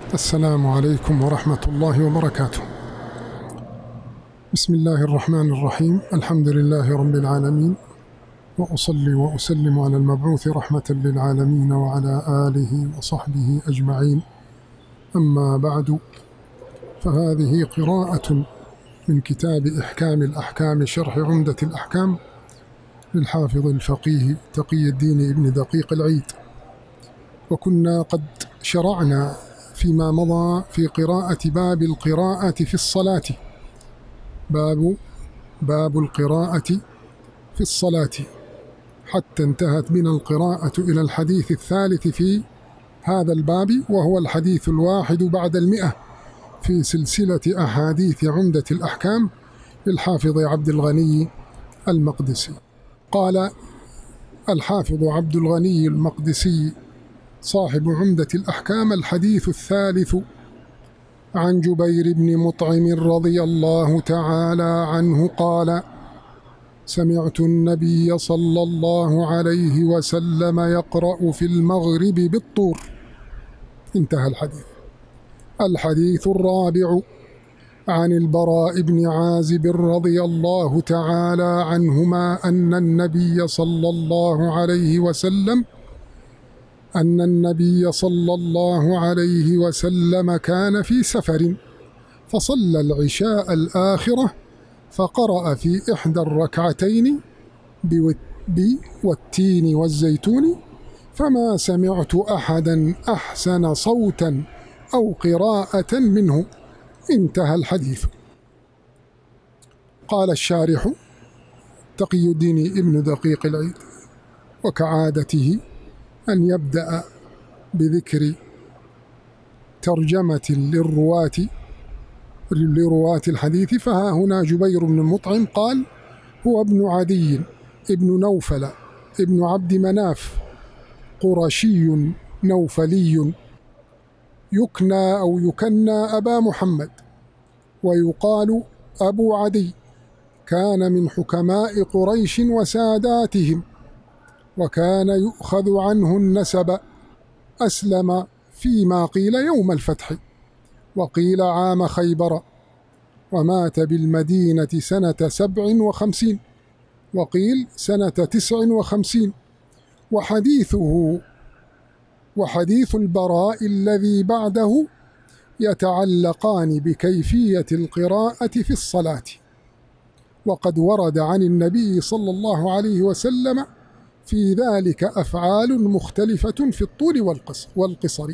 السلام عليكم ورحمة الله وبركاته. بسم الله الرحمن الرحيم. الحمد لله رب العالمين، وأصلي وأسلم على المبعوث رحمة للعالمين وعلى آله وصحبه أجمعين. أما بعد، فهذه قراءة من كتاب إحكام الأحكام شرح عمدة الأحكام للحافظ الفقيه تقي الدين ابن دقيق العيد. وكنا قد شرعنا فيما مضى في قراءة باب القراءة في الصلاة، باب القراءة في الصلاة، حتى انتهت بنا القراءة إلى الحديث الثالث في هذا الباب، وهو الحديث 101 في سلسلة أحاديث عمدة الأحكام للحافظ عبد الغني المقدسي. قال الحافظ عبد الغني المقدسي صاحب عمدة الأحكام: الحديث الثالث عن جبير بن مطعم رضي الله تعالى عنه قال: سمعت النبي صلى الله عليه وسلم يقرأ في المغرب بالطور. انتهى الحديث. الحديث الرابع عن البراء بن عازب رضي الله تعالى عنهما أن النبي صلى الله عليه وسلم كان في سفر، فصلى العشاء الآخرة، فقرأ في إحدى الركعتين والتين والزيتون، فما سمعت أحدا أحسن صوتا أو قراءة منه. انتهى الحديث. قال الشارح تقي الدين ابن دقيق العيد: وكعادته أن يبدأ بذكر ترجمة لرواة الحديث. فها هنا جبير بن مطعم قال: هو ابن عدي ابن نوفل ابن عبد مناف، قرشي نوفلي، يكنى أو يكنى أبا محمد، ويقال أبو عدي، كان من حكماء قريش وساداتهم، وكان يؤخذ عنه النسب. أسلم فيما قيل يوم الفتح، وقيل عام خيبر، ومات بالمدينة سنة 57، وقيل سنة 59. وحديث البراء الذي بعده يتعلقان بكيفية القراءة في الصلاة. وقد ورد عن النبي صلى الله عليه وسلم في ذلك أفعال مختلفة في الطول والقصر.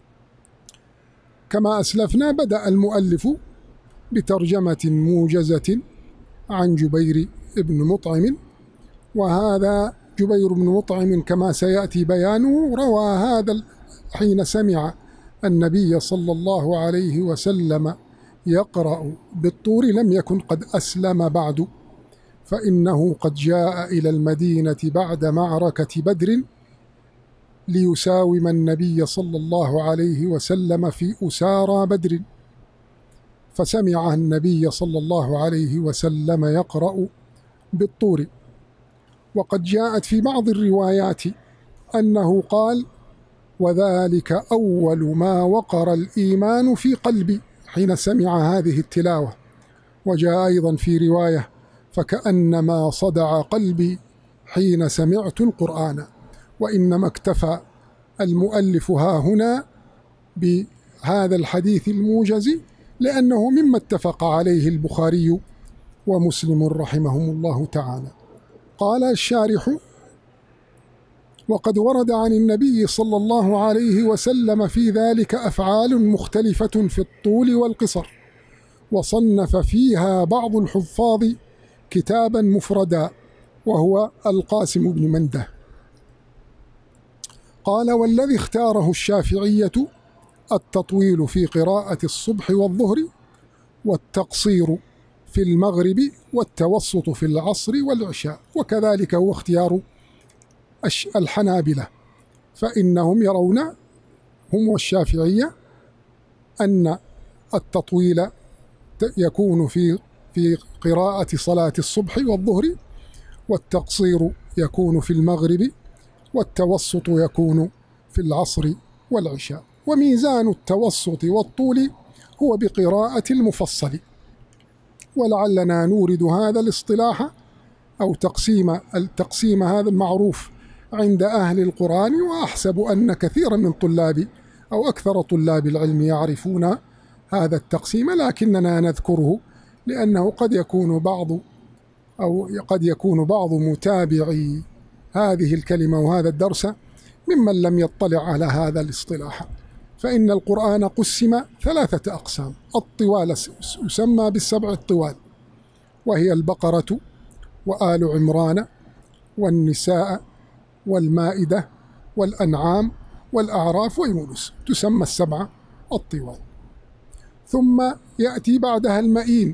كما أسلفنا، بدأ المؤلف بترجمة موجزة عن جبير بن مطعم، وهذا جبير بن مطعم كما سيأتي بيانه روى هذا حين سمع النبي صلى الله عليه وسلم يقرأ بالطور، لم يكن قد أسلم بعد، فإنه قد جاء إلى المدينة بعد معركة بدر ليساوم النبي صلى الله عليه وسلم في أسارى بدر، فسمع النبي صلى الله عليه وسلم يقرأ بالطور. وقد جاءت في بعض الروايات أنه قال: وذلك أول ما وقر الإيمان في قلبي حين سمع هذه التلاوة. وجاء أيضا في رواية: فكأنما صدع قلبي حين سمعت القرآن. وإنما اكتفى المؤلف ها هنا بهذا الحديث الموجز لأنه مما اتفق عليه البخاري ومسلم رحمهم الله تعالى. قال الشارح: وقد ورد عن النبي صلى الله عليه وسلم في ذلك أفعال مختلفة في الطول والقصر، وصنف فيها بعض الحفاظ كتابا مفردا، وهو القاسم بن منده. قال: والذي اختاره الشافعية التطويل في قراءة الصبح والظهر، والتقصير في المغرب، والتوسط في العصر والعشاء، وكذلك هو اختيار الحنابلة، فإنهم يرون هم والشافعية أن التطويل يكون في قراءة صلاة الصبح والظهر، والتقصير يكون في المغرب، والتوسط يكون في العصر والعشاء. وميزان التوسط والطول هو بقراءة المفصل. ولعلنا نورد هذا الاصطلاح أو التقسيم هذا المعروف عند أهل القرآن، وأحسب أن كثيرا من طلاب أو أكثر طلاب العلم يعرفون هذا التقسيم، لكننا نذكره لأنه قد يكون بعض متابعي هذه الكلمة وهذا الدرس ممن لم يطلع على هذا الاصطلاح. فإن القرآن قسم 3 أقسام. الطوال يسمى بالسبع الطوال، وهي البقرة وآل عمران والنساء والمائدة والأنعام والأعراف ويونس، تسمى السبع الطوال. ثم يأتي بعدها المئين،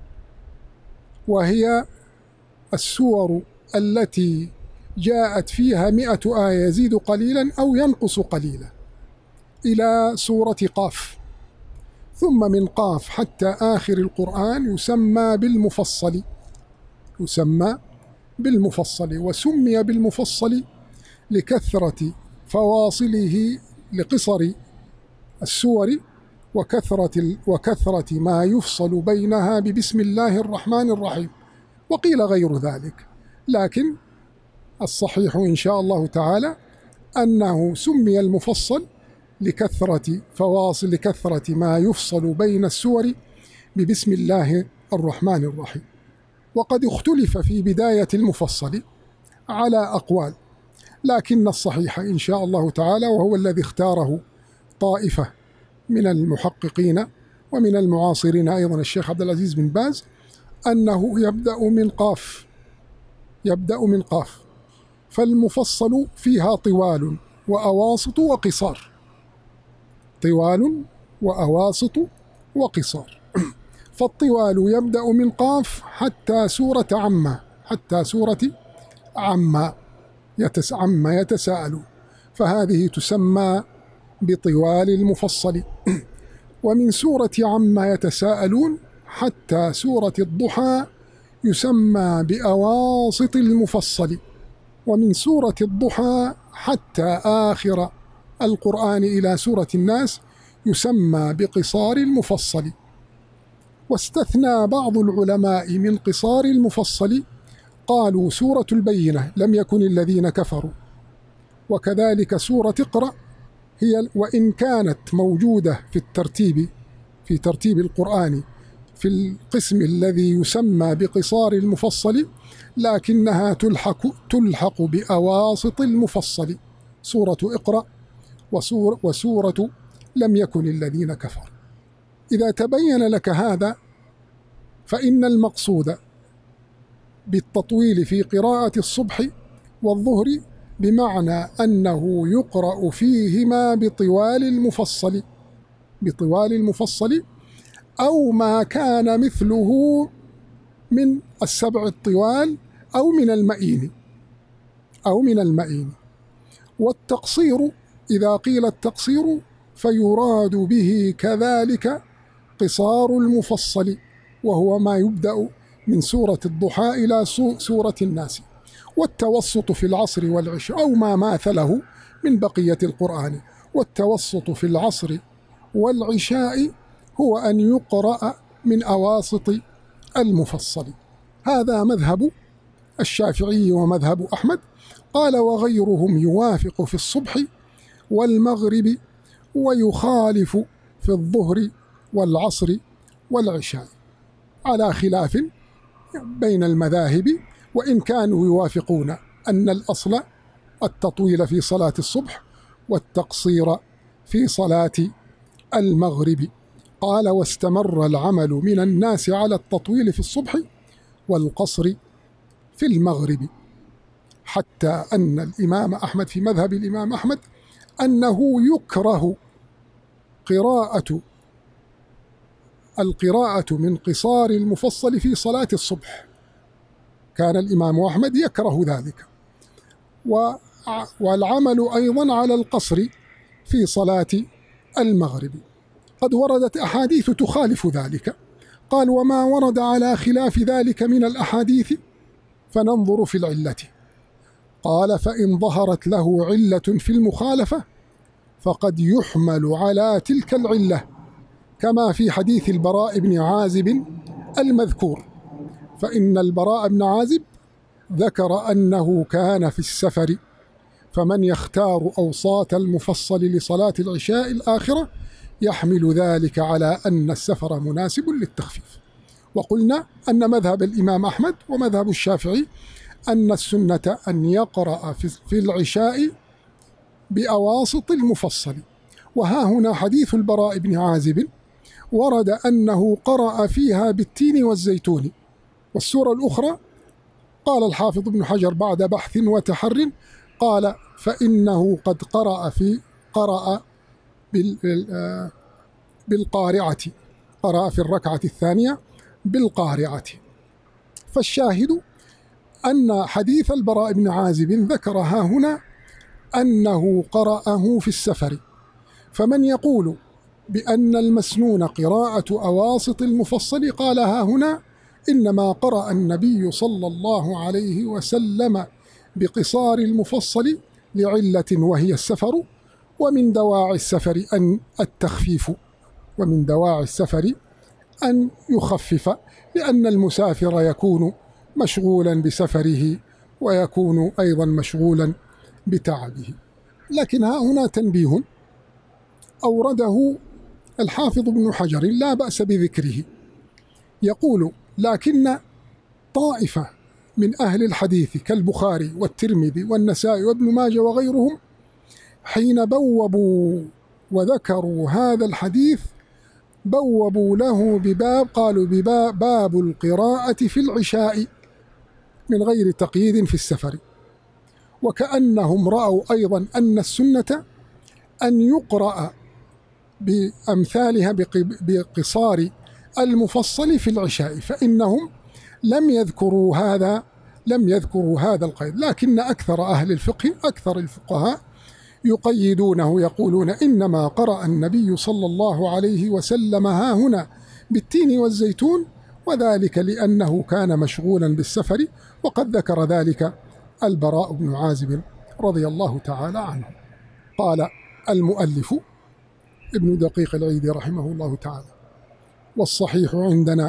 وهي السور التي جاءت فيها 100 آية يزيد قليلا أو ينقص قليلا، إلى سورة قاف. ثم من قاف حتى آخر القرآن يسمى بالمفصل، وسمي بالمفصل لكثرة فواصله، لقصر السور وكثرة ما يفصل بينها ببسم الله الرحمن الرحيم، وقيل غير ذلك، لكن الصحيح إن شاء الله تعالى أنه سمي المفصل لكثرة ما يفصل بين السور ببسم الله الرحمن الرحيم. وقد اختلف في بداية المفصل على أقوال، لكن الصحيح إن شاء الله تعالى، وهو الذي اختاره طائفة من المحققين ومن المعاصرين أيضا الشيخ عبد العزيز بن باز، أنه يبدأ من قاف. فالمفصل فيها طوال وأواسط وقصار، طوال وأواسط وقصار. فالطوال يبدأ من قاف حتى سورة عما يتساءلون، فهذه تسمى بطوال المفصل. ومن سورة عما يتساءلون حتى سورة الضحى يسمى بأواسط المفصل. ومن سورة الضحى حتى آخر القرآن إلى سورة الناس يسمى بقصار المفصل. واستثنى بعض العلماء من قصار المفصل، قالوا سورة البينة لم يكن الذين كفروا، وكذلك سورة اقرأ هي، وإن كانت موجودة في ترتيب القرآن في القسم الذي يسمى بقصار المفصل، لكنها تلحق بأواسط المفصل، سورة اقرأ وسورة لم يكن الذين كفروا. إذا تبين لك هذا، فإن المقصود بالتطويل في قراءة الصبح والظهر بمعنى أنه يقرأ فيهما بطوال المفصل أو ما كان مثله من السبع الطوال أو من المئين. والتقصير إذا قيل التقصير فيراد به كذلك قصار المفصل، وهو ما يبدأ من سورة الضحى إلى سورة الناس. والتوسط في العصر والعشاء أو ما ماثله من بقية القرآن. والتوسط في العصر والعشاء هو أن يقرأ من أواسط المفصل. هذا مذهب الشافعي ومذهب أحمد. قال وغيرهم يوافق في الصبح والمغرب ويخالف في الظهر والعصر والعشاء، على خلاف بين المذاهب، وإن كانوا يوافقون أن الأصل التطويل في صلاة الصبح والتقصير في صلاة المغرب. قال واستمر العمل من الناس على التطويل في الصبح والقصر في المغرب، حتى أن الإمام أحمد في مذهب الإمام أحمد أنه يكره القراءة من قصار المفصل في صلاة الصبح. كان الإمام أحمد يكره ذلك. والعمل أيضا على القصر في صلاة المغرب. قد وردت أحاديث تخالف ذلك. قال وما ورد على خلاف ذلك من الأحاديث فننظر في العلة. قال فإن ظهرت له علة في المخالفة فقد يحمل على تلك العلة، كما في حديث البراء بن عازب المذكور، فإن البراء بن عازب ذكر أنه كان في السفر، فمن يختار أوساط المفصل لصلاة العشاء الآخرة يحمل ذلك على أن السفر مناسب للتخفيف. وقلنا أن مذهب الإمام أحمد ومذهب الشافعي أن السنة أن يقرأ في العشاء بأواسط المفصل. وها هنا حديث البراء بن عازب ورد أنه قرأ فيها بالتين والزيتون. والسورة الأخرى قال الحافظ ابن حجر بعد بحث وتحر قال فإنه قد قرأ بالقارعة، قرأ في الركعة الثانية بالقارعة. فالشاهد أن حديث البراء بن عازب ذكرها هنا أنه قرأه في السفر. فمن يقول بأن المسنون قراءة أواسط المفصل قالها هنا إنما قرأ النبي صلى الله عليه وسلم بقصار المفصل لعلة وهي السفر، ومن دواعي السفر أن التخفيف، ومن دواعي السفر أن يخفف، لأن المسافر يكون مشغولا بسفره ويكون أيضا مشغولا بتعبه. لكن ها هنا تنبيه أورده الحافظ ابن حجر لا بأس بذكره، يقول لكن طائفة من أهل الحديث كالبخاري والترمذي والنسائي وابن ماجه وغيرهم حين بوبوا وذكروا هذا الحديث بوبوا له بباب، قالوا باب القراءة في العشاء من غير تقييد في السفر، وكأنهم رأوا أيضا أن السنة أن يقرأ بأمثالها بقصار المفصل في العشاء، فإنهم لم يذكروا هذا القيد. لكن أكثر أهل الفقه، أكثر الفقهاء يقيدونه، يقولون إنما قرأ النبي صلى الله عليه وسلم ها هنا بالتين والزيتون، وذلك لأنه كان مشغولا بالسفر، وقد ذكر ذلك البراء بن عازب رضي الله تعالى عنه. قال المؤلف ابن دقيق العيد رحمه الله تعالى: والصحيح عندنا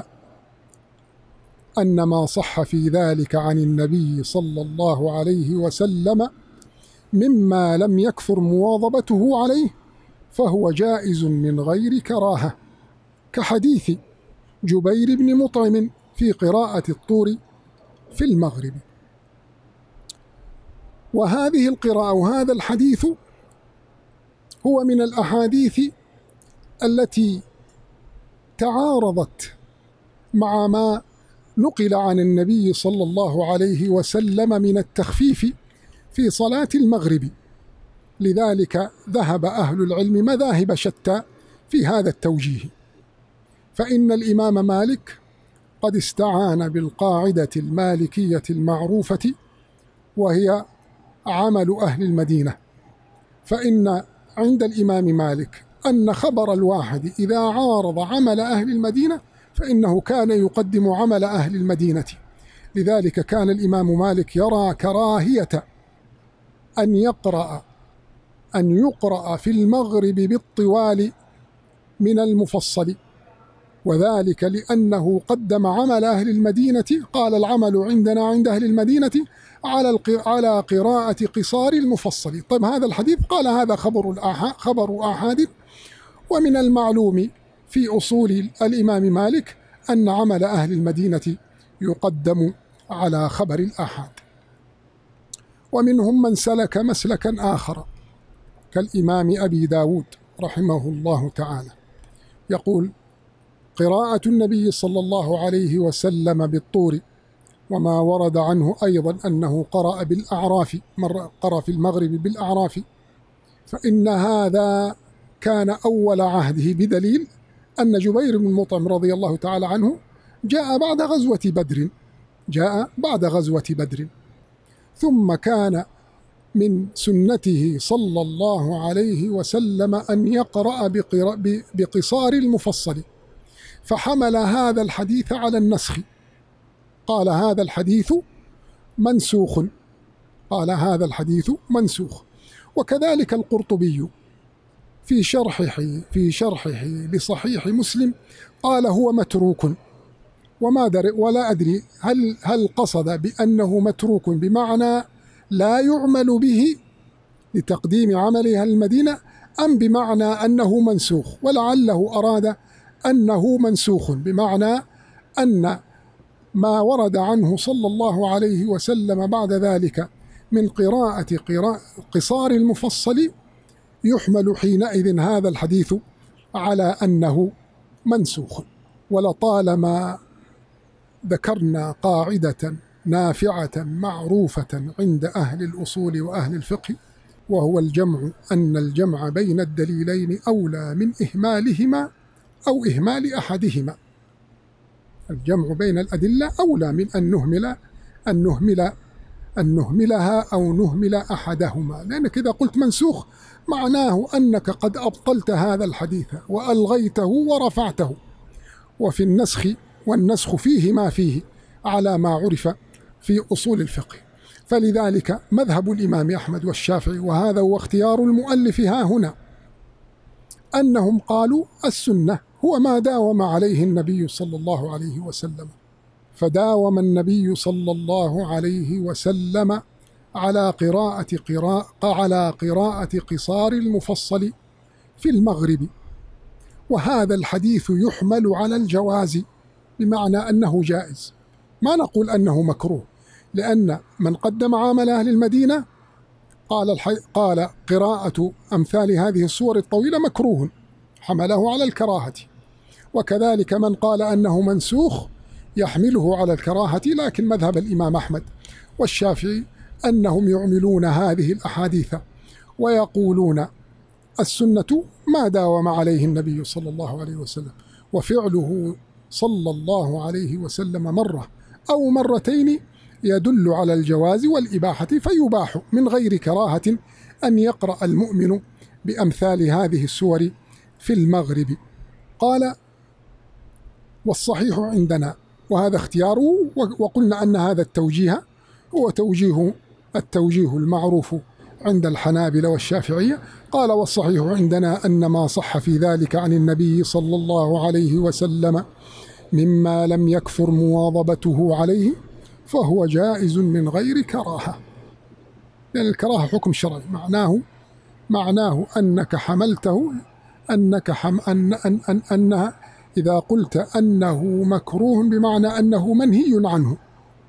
أن ما صح في ذلك عن النبي صلى الله عليه وسلم مما لم يكثر مواظبته عليه فهو جائز من غير كراهة، كحديث جبير بن مطعم في قراءة الطور في المغرب. وهذه القراءة وهذا الحديث هو من الأحاديث التي تعارضت مع ما نقل عن النبي صلى الله عليه وسلم من التخفيف في صلاة المغرب، لذلك ذهب أهل العلم مذاهب شتى في هذا التوجيه. فإن الإمام مالك قد استعان بالقاعدة المالكية المعروفة وهي عمل أهل المدينة، فإن عند الإمام مالك أن خبر الواحد إذا عارض عمل أهل المدينة فإنه كان يقدم عمل أهل المدينة. لذلك كان الإمام مالك يرى كراهية أن يقرأ في المغرب بالطوال من المفصل، وذلك لأنه قدم عمل أهل المدينة. قال العمل عندنا عند أهل المدينة على قراءة قصار المفصل. طيب هذا الحديث قال هذا خبر آحاد، ومن المعلوم في أصول الإمام مالك أن عمل أهل المدينة يقدم على خبر الآحاد. ومنهم من سلك مسلكا آخر كالإمام أبي داود رحمه الله تعالى، يقول: قراءة النبي صلى الله عليه وسلم بالطور، وما ورد عنه أيضا أنه قرأ بالأعراف، قرأ في المغرب بالأعراف، فإن هذا كان أول عهده، بدليل أن جبير بن مطعم رضي الله تعالى عنه جاء بعد غزوة بدر، ثم كان من سنته صلى الله عليه وسلم أن يقرأ بقصار المفصل، فحمل هذا الحديث على النسخ، قال هذا الحديث منسوخ. وكذلك القرطبي في شرحه لصحيح مسلم قال هو متروك، ولا أدري هل قصد بأنه متروك بمعنى لا يعمل به لتقديم عملها المدينة، أم بمعنى أنه منسوخ، ولعله أراد أنه منسوخ بمعنى أن ما ورد عنه صلى الله عليه وسلم بعد ذلك من قراءة قصار المفصل يحمل حينئذ هذا الحديث على أنه منسوخ. ولطالما ذكرنا قاعدة نافعة معروفة عند أهل الأصول وأهل الفقه، وهو أن الجمع بين الدليلين أولى من إهمالهما أو إهمال أحدهما. الجمع بين الأدلة أولى من أن نهملها أو نهمل أحدهما، لأنك إذا قلت منسوخ معناه أنك قد أبطلت هذا الحديث وألغيته ورفعته. وفي والنسخ فيه ما فيه على ما عرف في أصول الفقه. فلذلك مذهب الإمام أحمد والشافعي، وهذا هو اختيار المؤلف ها هنا، أنهم قالوا السنة هو ما داوم عليه النبي صلى الله عليه وسلم، فداوم النبي صلى الله عليه وسلم على قراءة قصار المفصل في المغرب، وهذا الحديث يحمل على الجواز بمعنى أنه جائز، ما نقول أنه مكروه، لأن من قدم عمل أهل المدينة قال قراءة أمثال هذه الصور الطويلة مكروه، حمله على الكراهة. وكذلك من قال أنه منسوخ يحمله على الكراهة، لكن مذهب الإمام أحمد والشافعي أنهم يعملون هذه الأحاديث ويقولون السنة ما داوم عليه النبي صلى الله عليه وسلم، وفعله صلى الله عليه وسلم مرة أو مرتين يدل على الجواز والإباحة، فيباح من غير كراهة أن يقرأ المؤمن بأمثال هذه السور في المغرب. قال والصحيح عندنا، وهذا اختياره، وقلنا أن هذا التوجيه هو التوجيه المعروف عند الحنابلة والشافعية. قال والصحيح عندنا أن ما صح في ذلك عن النبي صلى الله عليه وسلم مما لم يكثر مواظبته عليه فهو جائز من غير كراهة، لأن الكراهة حكم شرعي، معناه أنك حملته أنها إذا قلت أنه مكروه بمعنى أنه منهي عنه،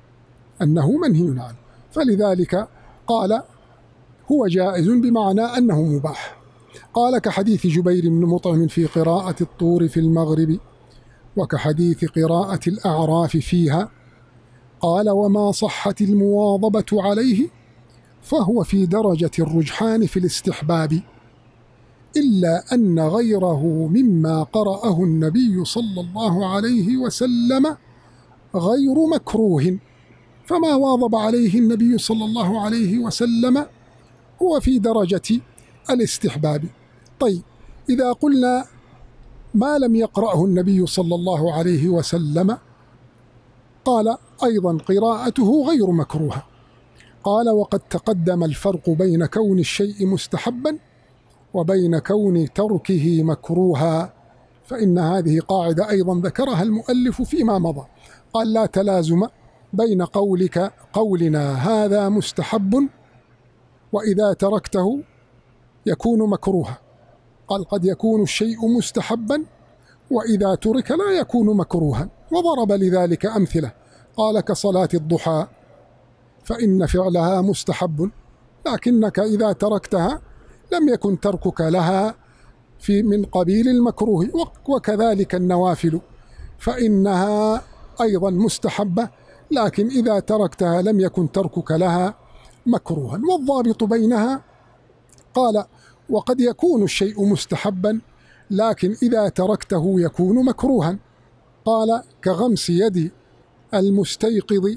فلذلك قال هو جائز بمعنى أنه مباح. قال كحديث جبير بن مطعم في قراءة الطور في المغرب، وكحديث قراءة الأعراف فيها. قال وما صحت المواظبة عليه فهو في درجة الرجحان في الاستحباب، إلا أن غيره مما قرأه النبي صلى الله عليه وسلم غير مكروه، فما واظب عليه النبي صلى الله عليه وسلم هو في درجة الاستحباب. طيب إذا قلنا ما لم يقرأه النبي صلى الله عليه وسلم، قال أيضا قراءته غير مكروهة. قال وقد تقدم الفرق بين كون الشيء مستحبا وبين كون تركه مكروها، فإن هذه قاعدة أيضا ذكرها المؤلف فيما مضى. قال لا تلازم بين قولنا هذا مستحب وإذا تركته يكون مكروها. قال قد يكون الشيء مستحبا وإذا ترك لا يكون مكروها، وضرب لذلك أمثلة. قال كصلاة الضحى فإن فعلها مستحب، لكنك إذا تركتها لم يكن تركك لها من قبيل المكروه، وكذلك النوافل فإنها أيضا مستحبة، لكن إذا تركتها لم يكن تركك لها مكروها. والضابط بينها قال وقد يكون الشيء مستحبا لكن إذا تركته يكون مكروها. قال كغمس يد المستيقظ،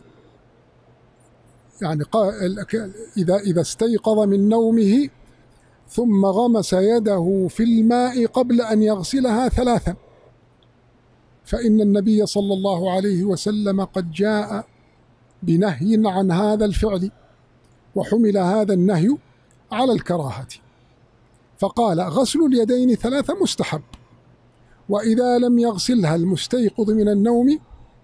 يعني إذا استيقظ من نومه ثم غمس يده في الماء قبل أن يغسلها 3، فإن النبي صلى الله عليه وسلم قد جاء بنهي عن هذا الفعل، وحمل هذا النهي على الكراهة، فقال غسل اليدين 3 مستحب، وإذا لم يغسلها المستيقظ من النوم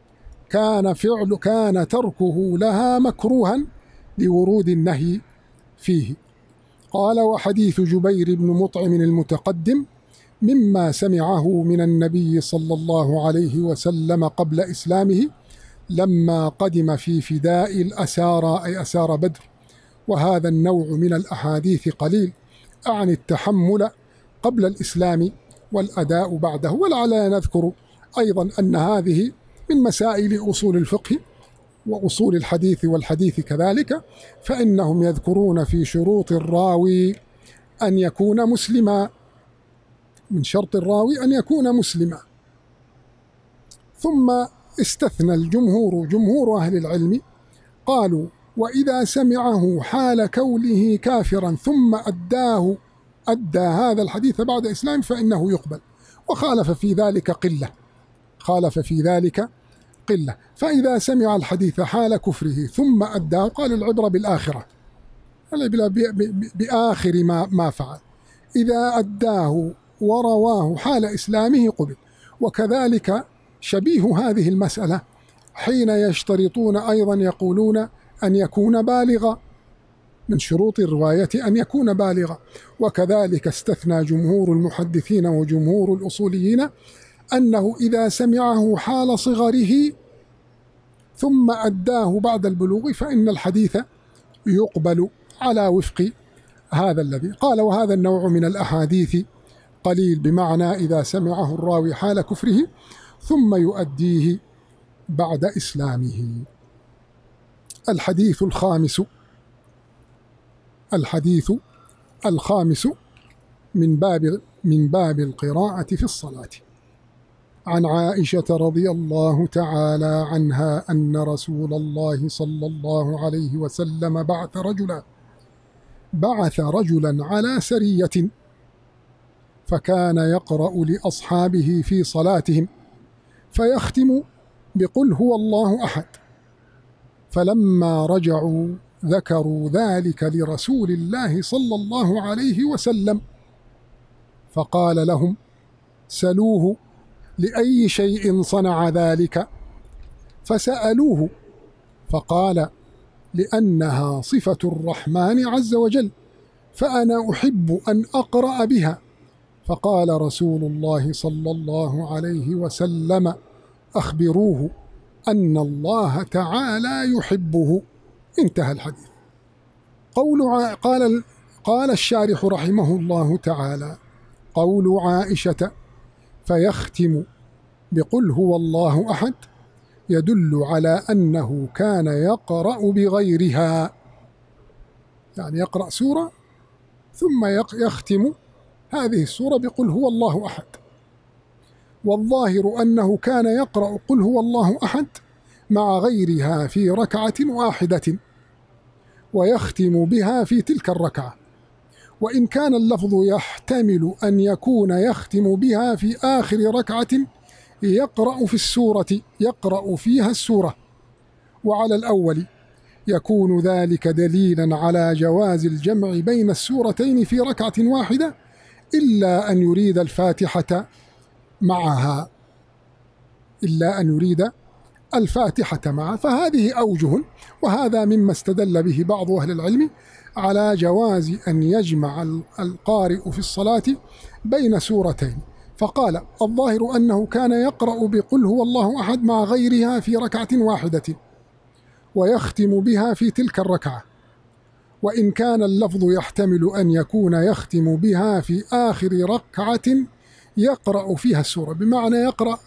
كان تركه لها مكروها لورود النهي فيه. قال وحديث جبير بن مطعم المتقدم مما سمعه من النبي صلى الله عليه وسلم قبل إسلامه لما قدم في فداء الأسارى أي أسارى بدر. وهذا النوع من الأحاديث قليل، أعني التحمل قبل الإسلام والأداء بعده. ولعلنا نذكر أيضا أن هذه من مسائل أصول الفقه وأصول الحديث والحديث كذلك، فإنهم يذكرون في شروط الراوي أن يكون مسلما، من شرط الراوي أن يكون مسلما. ثم استثنى جمهور أهل العلم قالوا وإذا سمعه حال كونه كافرا ثم أدى هذا الحديث بعد إسلام فإنه يقبل، وخالف في ذلك قلة. فإذا سمع الحديث حال كفره ثم أداه، قال العبرة بالآخرة، بآخر ما فعل. إذا أداه ورواه حال إسلامه قبل. وكذلك شبيه هذه المسألة حين يشترطون أيضا يقولون أن يكون بالغا، من شروط الرواية أن يكون بالغا. وكذلك استثنى جمهور المحدثين وجمهور الأصوليين أنه إذا سمعه حال صغره ثم أداه بعد البلوغ فإن الحديث يقبل على وفق هذا الذي قال. وهذا النوع من الأحاديث قليل، بمعنى إذا سمعه الراوي حال كفره ثم يؤديه بعد إسلامه. الحديث الخامس من باب القراءة في الصلاة. عن عائشة رضي الله تعالى عنها أن رسول الله صلى الله عليه وسلم بعث رجلا على سرية، فكان يقرأ لأصحابه في صلاتهم فيختم بقل هو الله أحد. فلما رجعوا ذكروا ذلك لرسول الله صلى الله عليه وسلم، فقال لهم سلوه لأي شيء صنع ذلك، فسألوه فقال لأنها صفة الرحمن عز وجل، فأنا أحب أن أقرأ بها. فقال رسول الله صلى الله عليه وسلم أخبروه أن الله تعالى يحبه. انتهى الحديث. قال الشارح رحمه الله تعالى قول عائشة فيختم بقل هو الله أحد يدل على أنه كان يقرأ بغيرها، يعني يقرأ سورة ثم يختم هذه السورة بقل هو الله أحد. والظاهر أنه كان يقرأ قل هو الله أحد مع غيرها في ركعة واحدة ويختم بها في تلك الركعة، وإن كان اللفظ يحتمل أن يكون يختم بها في آخر ركعة يقرأ فيها السورة. وعلى الأول يكون ذلك دليلا على جواز الجمع بين السورتين في ركعة واحدة إلا أن يريد الفاتحة معها، فهذه أوجه، وهذا مما استدل به بعض أهل العلم على جواز أن يجمع القارئ في الصلاة بين سورتين. فقال الظاهر أنه كان يقرأ بقل هو الله أحد مع غيرها في ركعة واحدة ويختم بها في تلك الركعة، وإن كان اللفظ يحتمل أن يكون يختم بها في آخر ركعة يقرأ فيها السورة، بمعنى يقرأ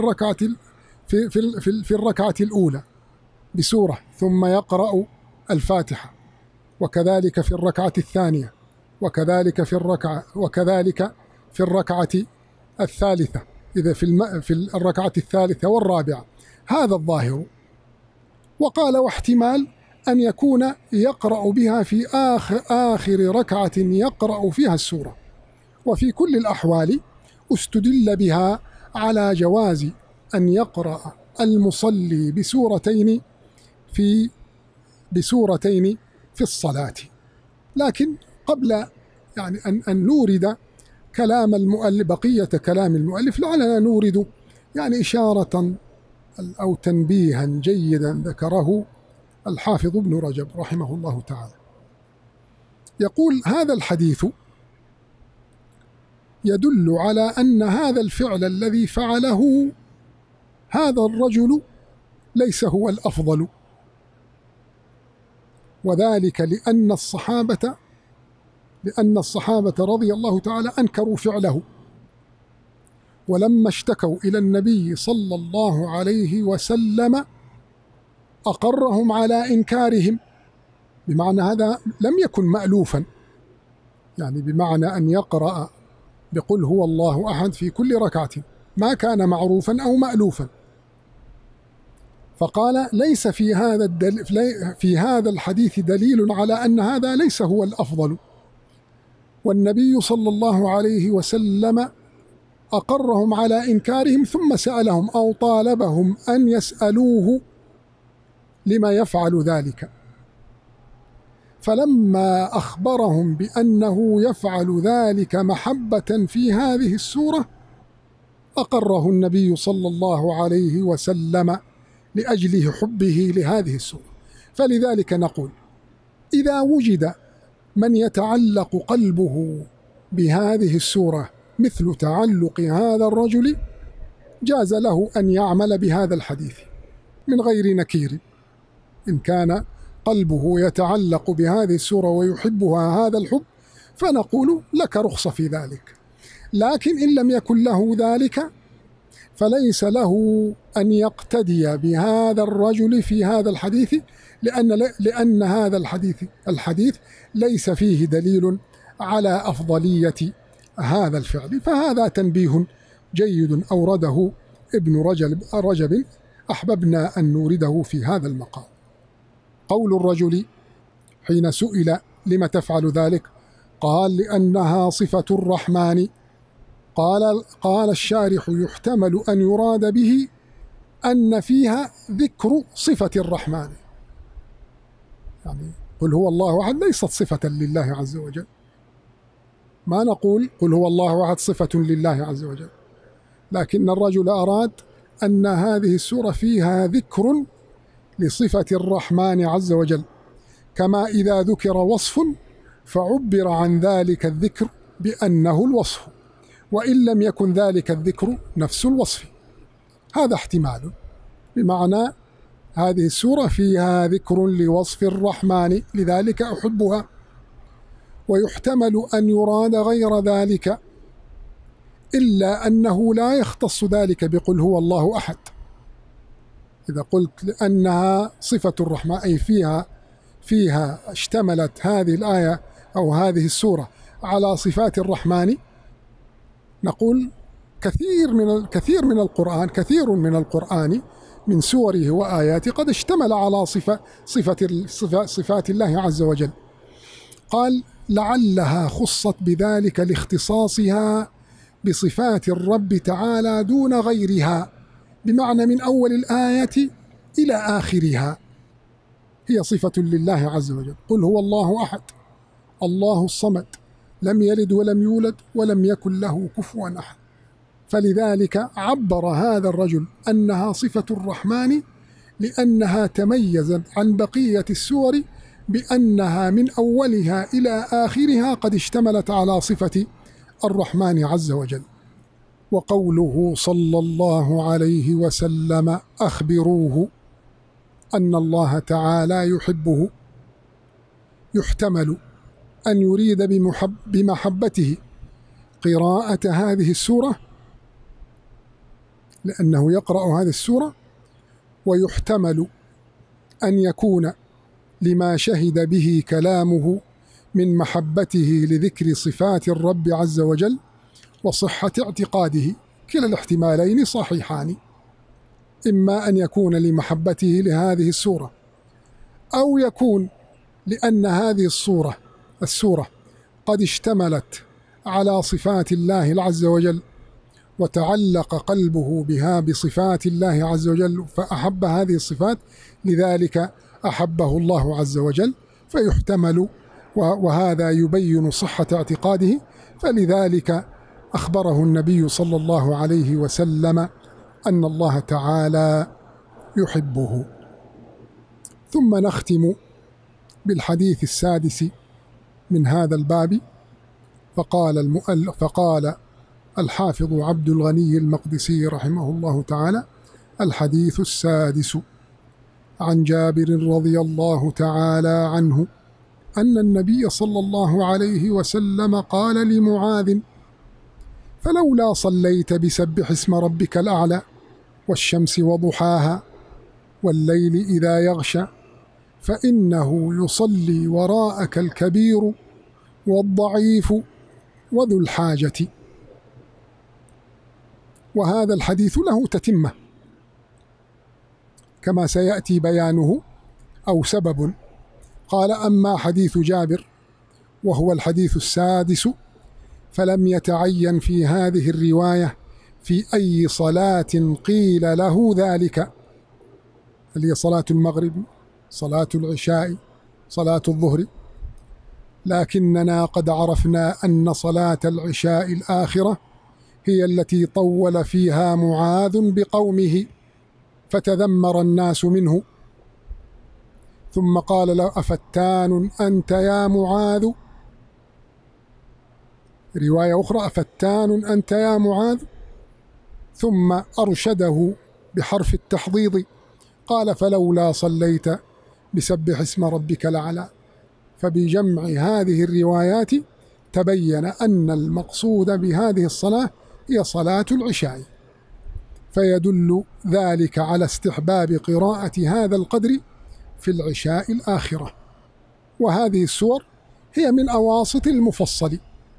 في الركعة الأولى بسورة ثم يقرأ الفاتحة، وكذلك في الركعة الثانية، وكذلك في الركعة الثالثة، إذا في الركعة الثالثة والرابعة. هذا الظاهر. وقال واحتمال أن يكون يقرأ بها في آخر ركعة يقرأ فيها السورة. وفي كل الأحوال استدل بها على جواز أن يقرأ المصلي بسورتين في الصلاة. لكن قبل يعني أن نورد كلام المؤلف، بقية كلام المؤلف، لعلنا نورد يعني إشارة أو تنبيها جيدا ذكره الحافظ ابن رجب رحمه الله تعالى. يقول: هذا الحديث يدل على أن هذا الفعل الذي فعله هذا الرجل ليس هو الأفضل، وذلك لأن الصحابة رضي الله تعالى أنكروا فعله، ولما اشتكوا إلى النبي صلى الله عليه وسلم أقرهم على إنكارهم، بمعنى هذا لم يكن مألوفا، يعني بمعنى أن يقرأ بقل هو الله أحد في كل ركعة ما كان معروفا أو مألوفا. فقال: ليس في هذا الحديث دليل على أن هذا ليس هو الأفضل، والنبي صلى الله عليه وسلم أقرهم على إنكارهم ثم سألهم أو طالبهم أن يسألوه لما يفعل ذلك، فلما أخبرهم بأنه يفعل ذلك محبة في هذه السورة أقره النبي صلى الله عليه وسلم لأجل حبه لهذه السورة. فلذلك نقول: إذا وجد من يتعلق قلبه بهذه السورة مثل تعلق هذا الرجل، جاز له أن يعمل بهذا الحديث من غير نكير، إن كان قلبه يتعلق بهذه السورة ويحبها هذا الحب فنقول لك رخصة في ذلك. لكن إن لم يكن له ذلك فليس له أن يقتدي بهذا الرجل في هذا الحديث، لأن هذا الحديث ليس فيه دليل على أفضلية هذا الفعل. فهذا تنبيه جيد أورده ابن رجب أحببنا أن نورده في هذا المقام. قول الرجل حين سئل: لم تفعل ذلك؟ قال: لأنها صفة الرحمن. قال الشارح: يحتمل أن يراد به أن فيها ذكر صفة الرحمن، يعني قل هو الله أحد ليست صفة لله عز وجل، ما نقول قل هو الله أحد صفة لله عز وجل، لكن الرجل أراد أن هذه السورة فيها ذكر لصفة الرحمن عز وجل، كما إذا ذكر وصف فعبر عن ذلك الذكر بأنه الوصف، وإن لم يكن ذلك الذكر نفس الوصف. هذا احتمال، بمعنى هذه السورة فيها ذكر لوصف الرحمن لذلك أحبها. ويحتمل أن يراد غير ذلك، إلا أنه لا يختص ذلك بقل هو الله أحد. إذا قلت لأنها صفة الرحمن أي فيها اشتملت هذه الآية أو هذه السورة على صفات الرحمن، نقول كثير من القرآن من سوره وآياته قد اشتمل على صفات الله عز وجل. قال: لعلها خصت بذلك لاختصاصها بصفات الرب تعالى دون غيرها، بمعنى من أول الآية إلى آخرها هي صفة لله عز وجل. قل هو الله أحد الله الصمد لم يلد ولم يولد ولم يكن له كفوا أحد. فلذلك عبر هذا الرجل أنها صفة الرحمن لأنها تميزت عن بقية السور بأنها من أولها إلى آخرها قد اشتملت على صفة الرحمن عز وجل. وقوله صلى الله عليه وسلم: أخبروه أن الله تعالى يحبه، يحتمل أن يريد بمحبته قراءة هذه السورة لأنه يقرأ هذه السورة، ويحتمل أن يكون لما شهد به كلامه من محبته لذكر صفات الرب عز وجل وصحة اعتقاده. كلا الاحتمالين صحيحان، إما أن يكون لمحبته لهذه السورة، أو يكون لأن هذه السورة قد اشتملت على صفات الله عز وجل وتعلق قلبه بها بصفات الله عز وجل فأحب هذه الصفات، لذلك أحبه الله عز وجل. فيحتمل وهذا يبين صحة اعتقاده، فلذلك أخبره النبي صلى الله عليه وسلم أن الله تعالى يحبه. ثم نختم بالحديث السادس من هذا الباب. فقال الحافظ عبد الغني المقدسي رحمه الله تعالى: الحديث السادس: عن جابر رضي الله تعالى عنه أن النبي صلى الله عليه وسلم قال لمعاذ: فلولا صليت بسبح اسم ربك الأعلى والشمس وضحاها والليل إذا يغشى فإنه يصلي وراءك الكبير والضعيف وذو الحاجة. وهذا الحديث له تتمة كما سيأتي بيانه، أو سبب. قال: أما حديث جابر وهو الحديث السادس فلم يتعين في هذه الرواية في أي صلاة قيل له ذلك، اللي هي صلاة المغرب، صلاة العشاء، صلاة الظهر، لكننا قد عرفنا أن صلاة العشاء الآخرة هي التي طول فيها معاذ بقومه فتذمر الناس منه، ثم قال له: أفتان أنت يا معاذ؟ رواية أخرى: أفتان أنت يا معاذ؟ ثم أرشده بحرف التحضيض، قال: فلولا صليت بسبح اسم ربك الأعلى. فبجمع هذه الروايات تبين أن المقصود بهذه الصلاة هي صلاة العشاء، فيدل ذلك على استحباب قراءة هذا القدر في العشاء الآخرة. وهذه السور هي من أواسط المفصل،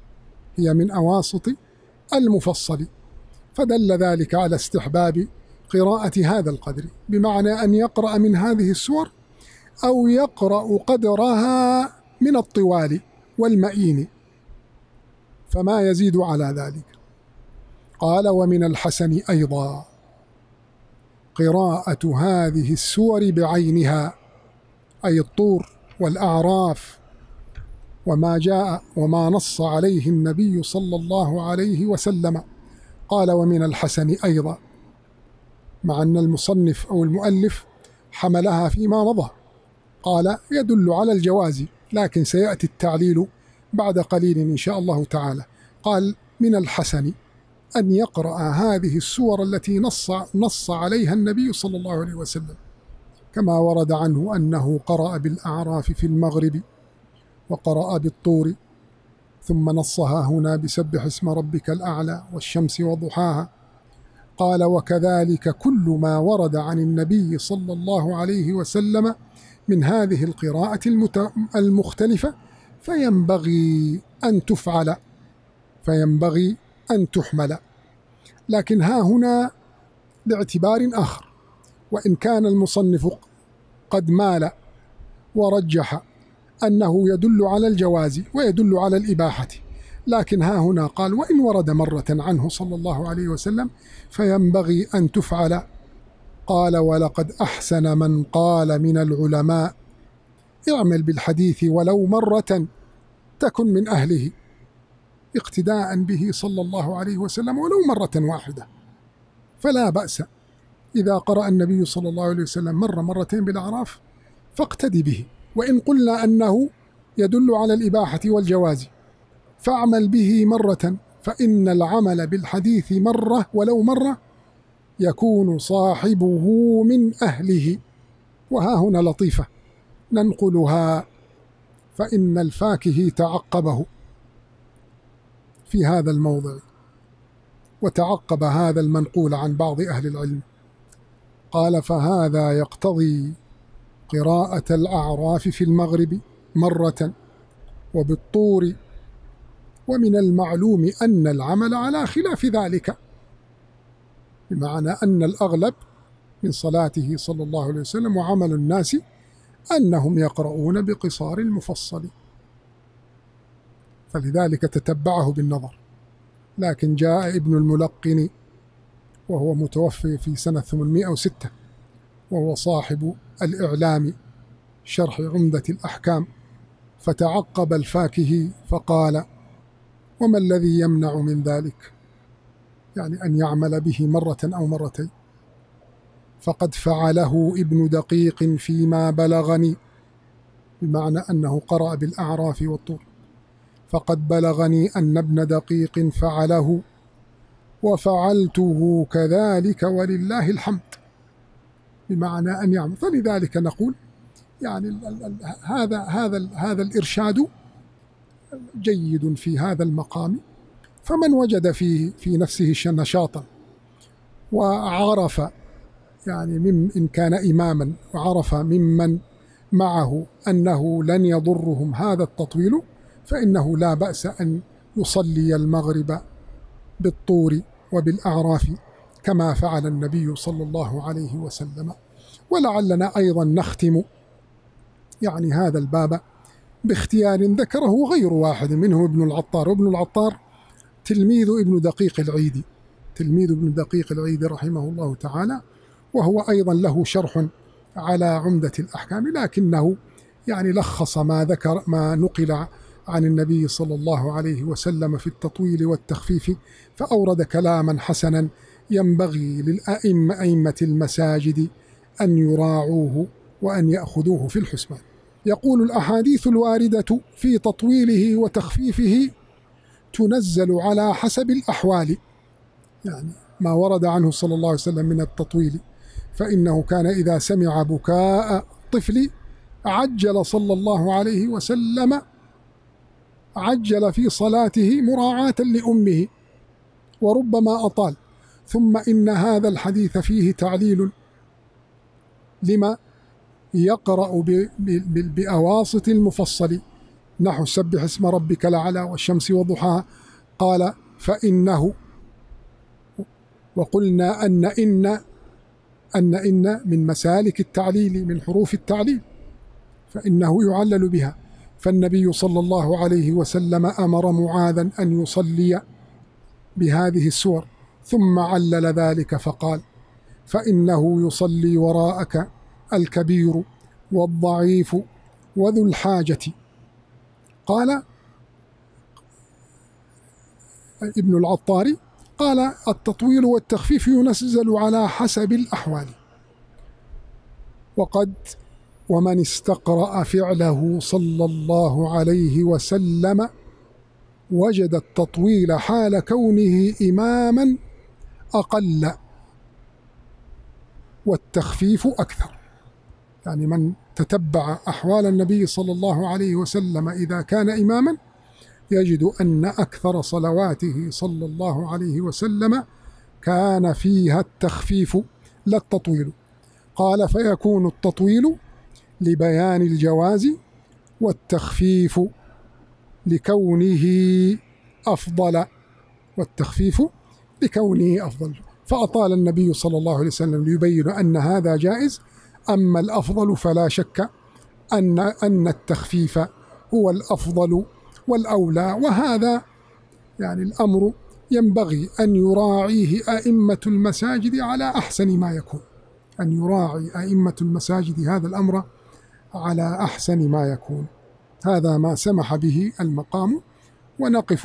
فدل ذلك على استحباب قراءة هذا القدر، بمعنى أن يقرأ من هذه السور أو يقرأ قدرها من الطوال والمئين فما يزيد على ذلك. قال: ومن الحسن أيضا قراءة هذه السور بعينها، أي الطور والأعراف وما جاء وما نص عليه النبي صلى الله عليه وسلم. قال: ومن الحسن أيضا، مع أن المصنف أو المؤلف حملها فيما مضى، قال: يدل على الجواز، لكن سيأتي التعليل بعد قليل إن شاء الله تعالى. قال: من الحسن أن يقرأ هذه السور التي نص عليها النبي صلى الله عليه وسلم، كما ورد عنه أنه قرأ بالأعراف في المغرب وقرأ بالطور، ثم نصها هنا بسبح اسم ربك الأعلى والشمس وضحاها. قال: وكذلك كل ما ورد عن النبي صلى الله عليه وسلم من هذه القراءة المختلفة فينبغي أن تحمل. لكن ها هنا لاعتبار آخر، وإن كان المصنف قد مال ورجح أنه يدل على الجواز ويدل على الإباحة، لكن ها هنا قال: وإن ورد مرة عنه صلى الله عليه وسلم فينبغي أن تفعل. قال: ولقد أحسن من قال من العلماء: اعمل بالحديث ولو مرة تكن من أهله، اقتداء به صلى الله عليه وسلم ولو مرة واحدة، فلا بأس إذا قرأ النبي صلى الله عليه وسلم مرتين بالأعراف فاقتدي به. وإن قلنا أنه يدل على الإباحة والجواز فاعمل به مرة، فإن العمل بالحديث مرة ولو مرة يكون صاحبه من أهله. وها هنا لطيفة ننقلها، فإن الفاكهي تعقبه في هذا الموضع وتعقب هذا المنقول عن بعض أهل العلم. قال: فهذا يقتضي قراءة الأعراف في المغرب مرة وبالطور، ومن المعلوم أن العمل على خلاف ذلك، بمعنى أن الأغلب من صلاته صلى الله عليه وسلم وعمل الناس أنهم يقرؤون بقصار المفصل، فلذلك تتبعه بالنظر. لكن جاء ابن الملقن وهو متوفي في سنة 806 وهو صاحب الإعلام شرح عمدة الأحكام، فتعقب الفاكهي فقال: وما الذي يمنع من ذلك؟ يعني أن يعمل به مرة أو مرتين. فقد فعله ابن دقيق فيما بلغني، بمعنى أنه قرأ بالأعراف والطور. فقد بلغني أن ابن دقيق فعله وفعلته كذلك ولله الحمد، بمعنى أن يعمل. فلذلك نقول يعني هذا الإرشاد جيد في هذا المقام. فمن وجد في نفسه نشاطا وعرف يعني إن كان إماما وعرف ممن معه أنه لن يضرهم هذا التطويل، فإنه لا بأس أن يصلي المغرب بالطور وبالأعراف كما فعل النبي صلى الله عليه وسلم. ولعلنا أيضا نختم يعني هذا الباب باختيار ذكره غير واحد منه ابن العطار. وابن العطار تلميذ ابن دقيق العيدي، تلميذ ابن دقيق العيدي رحمه الله تعالى، وهو أيضا له شرح على عمدة الأحكام، لكنه يعني لخص ما نقل عن النبي صلى الله عليه وسلم في التطويل والتخفيف، فأورد كلاما حسنا ينبغي أئمة المساجد أن يراعوه وأن يأخذوه في الحسبان. يقول: الأحاديث الواردة في تطويله وتخفيفه تنزل على حسب الأحوال، يعني ما ورد عنه صلى الله عليه وسلم من التطويل، فإنه كان إذا سمع بكاء طفل عجل صلى الله عليه وسلم، عجل في صلاته مراعاة لأمه وربما أطال. ثم إن هذا الحديث فيه تعليل لما يقرأ بأواسط المفصل، نحو سبح اسم ربك الأعلى والشمس وضحاها. قال: فإنه، وقلنا أن من مسالك التعليل، من حروف التعليل، فإنه يعلل بها. فالنبي صلى الله عليه وسلم أمر معاذا أن يصلي بهذه السور، ثم علل ذلك فقال: فإنه يصلي وراءك الكبير والضعيف وذو الحاجة. قال ابن العطار: قال: التطويل والتخفيف ينزل على حسب الأحوال. ومن استقرأ فعله صلى الله عليه وسلم وجد التطويل حال كونه إماما أقل والتخفيف أكثر. يعني من تتبع أحوال النبي صلى الله عليه وسلم إذا كان إماما يجد أن أكثر صلواته صلى الله عليه وسلم كان فيها التخفيف لا التطويل. قال: فيكون التطويل لبيان الجواز والتخفيف لكونه أفضل، والتخفيف لكونه أفضل. فأطال النبي صلى الله عليه وسلم ليبين أن هذا جائز. أما الأفضل فلا شك أن التخفيف هو الأفضل والأولى، وهذا يعني الأمر ينبغي أن يراعيه أئمة المساجد على أحسن ما يكون، أن يراعي أئمة المساجد هذا الأمر على أحسن ما يكون. هذا ما سمح به المقام، ونقف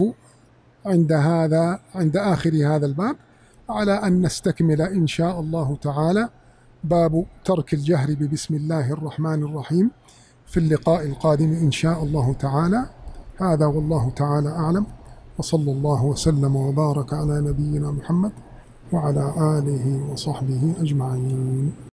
عند آخر هذا الباب على أن نستكمل إن شاء الله تعالى باب ترك الجهر ببسم الله الرحمن الرحيم في اللقاء القادم إن شاء الله تعالى. هذا والله تعالى أعلم، وصلى الله وسلم وبارك على نبينا محمد وعلى آله وصحبه أجمعين.